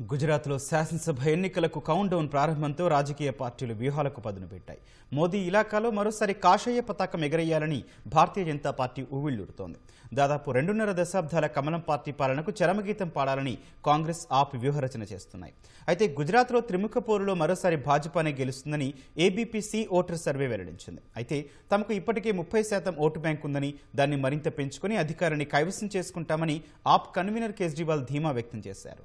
గుజరాత్లో శాసనసభ ఎన్నికలకు కౌంట్ డౌన్ ప్రారంభంతో రాజకీయ పార్టీలు వ్యూహాలకు పదును పెట్టాయి. మోదీ ఇలాకాలో మరోసారి కాషాయ పతాకం ఎగరేయాలని భారతీయ జనతా పార్టీ ఊవిళ్లూరుతోంది. దాదాపు 2.5 దశాబ్దాల కమలం పార్టీ పాలనకు చరమగీతం పాడాలని కాంగ్రెస్ ఆప్ వ్యూహరచన చేస్తున్నాయి. అయితే గుజరాత్లో త్రిముఖ పోరులో మరోసారి భాజపానే గెలుస్తుందని ఏబీపీ సి ఓటర్ సర్వే వెల్లడించింది. అయితే తమకు ఇప్పటికే 30% ఓటు బ్యాంక్ ఉందని, దాన్ని మరింత పెంచుకుని అధికారాన్ని కైవసం చేసుకుంటామని ఆప్ కన్వీనర్ కేజ్రీవాల్ ధీమా వ్యక్తం చేశారు.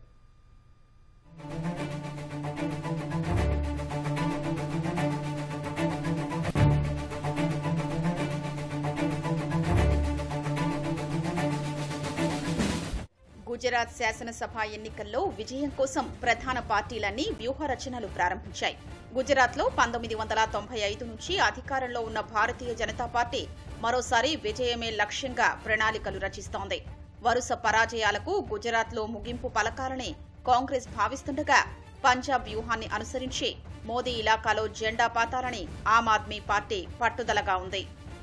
గుజరాత్ శాసనసభ ఎన్నికల్లో విజయం కోసం ప్రధాన పార్టీలన్నీ వ్యూహరచనలు ప్రారంభించాయి. గుజరాత్లో 1995 నుంచి అధికారంలో ఉన్న భారతీయ జనతా పార్టీ మరోసారి విజయమే లక్ష్యంగా ప్రణాళికలు రచిస్తోంది. వరుస పరాజయాలకు గుజరాత్లో ముగింపు పలకాలని కాంగ్రెస్ భావిస్తుండగా, పంజాబ్ వ్యూహాన్ని అనుసరించి మోదీ ఇలాకాలో జెండా పాతాలని ఆమ్ ఆద్మీ పార్టీ పట్టుదలగా ఉంది.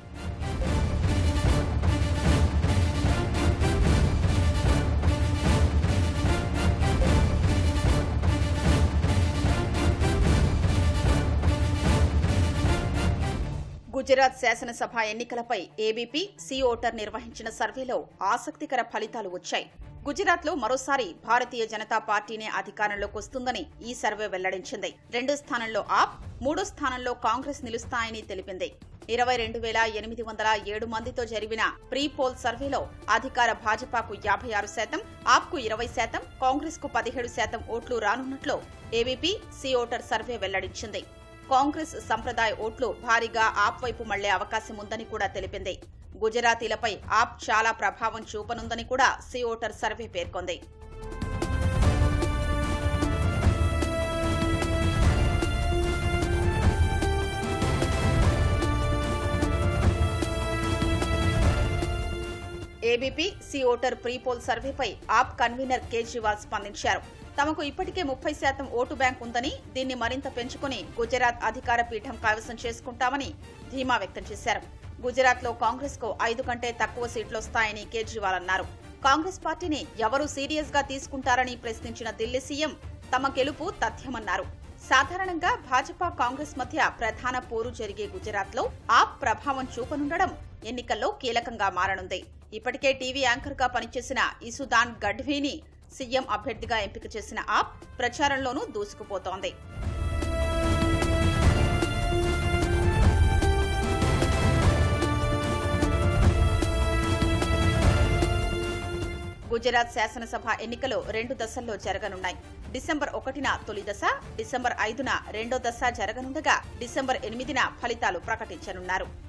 గుజరాత్ శాసనసభ ఎన్నికలపై ఏబీపీ సి ఓటర్ నిర్వహించిన సర్వేలో ఆసక్తికర ఫలితాలు వచ్చాయి. గుజరాత్లో మరోసారి భారతీయ జనతా పార్టీనే అధికారంలోకి వస్తుందని ఈ సర్వే వెల్లడించింది. 2 స్థానంలో ఆప్, 3 స్థానంలో కాంగ్రెస్ నిలుస్తాయని తెలిపింది. 22,807 మందితో జరిపిన ప్రీ పోల్ సర్వేలో అధికార భాజపాకు 56%, ఆప్కు 20%, కాంగ్రెస్కు 17% ఓట్లు రానున్నట్లు ఏబీపీ సి ఓటర్ సర్వే వెల్లడించింది. కాంగ్రెస్ సంప్రదాయ ఓట్లు భారీగా ఆప్ వైపు మళ్లే అవకాశం ఉందని కూడా తెలిపింది. గుజరాతీలపై ఆప్ చాలా ప్రభావం చూపనుందని కూడా సి ఓటర్ సర్వే పేర్కొంది. ABP C voter pre poll సర్వేపై ఆప్ కన్వీనర్ కేజ్రీవాల్ స్పందించారు. తమకు ఇప్పటికే 30% ఓటు బ్యాంక్ ఉందని, దీన్ని మరింత పెంచుకుని గుజరాత్ అధికార పీఠం కైవసం చేసుకుంటామని ధీమా వ్యక్తం చేశారు. గుజరాత్లో కాంగ్రెస్కు 5 కంటే తక్కువ సీట్లొస్తాయని కేజ్రీవాల్ అన్నారు. కాంగ్రెస్ పార్టీని ఎవరు సీరియస్ గా తీసుకుంటారని ప్రశ్నించిన ఢిల్లీ సీఎం తమ గెలుపు తథ్యమన్నారు. సాధారణంగా భాజపా కాంగ్రెస్ మధ్య ప్రధాన పోరు జరిగే గుజరాత్లో ఆప్ ప్రభావం చూపనుండడం ఎన్నికల్లో కీలకంగా మారనుంది. ఇప్పటికే టీవీ యాంకర్ గా పనిచేసిన ఇసుదాన్ గఢ్వీని సీఎం అభ్యర్థిగా ఎంపిక చేసిన ఆప్ ప్రచారంలోనూ దూసుకుపోతోంది. గుజరాత్ శాసనసభ ఎన్నికలు 2 దశల్లో జరగనున్నాయి. డిసెంబర్ 1న తొలి దశ, డిసెంబర్ 5న రెండో దశ జరగనుండగా, డిసెంబర్ 8న ఫలితాలు ప్రకటించనున్నారు.